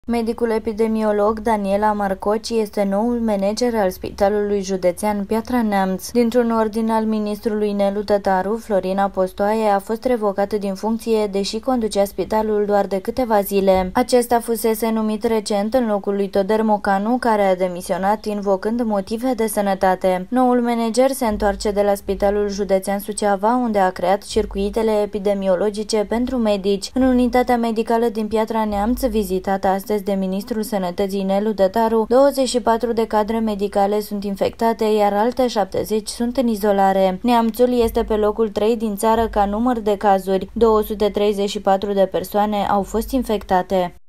Medicul epidemiolog Daniela Marcoci este noul manager al Spitalului Județean Piatra Neamț. Dintr-un ordin al ministrului Nelu Tătaru, Florina Postoaie a fost revocată din funcție, deși conducea spitalul doar de câteva zile. Acesta fusese numit recent în locul lui Toder Mocanu, care a demisionat invocând motive de sănătate. Noul manager se întoarce de la Spitalul Județean Suceava, unde a creat circuitele epidemiologice pentru medici. În unitatea medicală din Piatra Neamț, vizitată astăzi de ministrul Sănătății Nelu Tătaru, 24 de cadre medicale sunt infectate, iar alte 70 sunt în izolare. Neamțul este pe locul 3 din țară ca număr de cazuri. 234 de persoane au fost infectate.